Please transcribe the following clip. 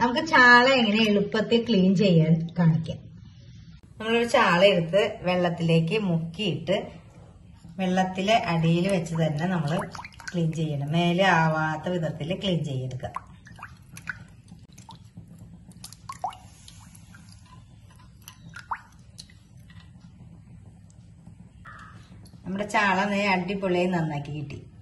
നമുക്ക് ചാള എങ്ങനെ എളുപ്പത്തിൽ ക്ലീൻ ചെയ്യാൻ കാണിക്കാം. നമ്മളൊരു ചാള എടുത്ത് വെള്ളത്തിലേക്ക് മുക്കിയിട്ട് വെള്ളത്തിലെ അടിയിൽ വെച്ച് തന്നെ നമ്മൾ ക്ലീൻ ചെയ്യണം. മേലെ ആവാത്ത വിധത്തിൽ ക്ലീൻ ചെയ്തെടുക്കുക. നമ്മുടെ ചാള അടിപൊളിയായി നന്നാക്കി കിട്ടി.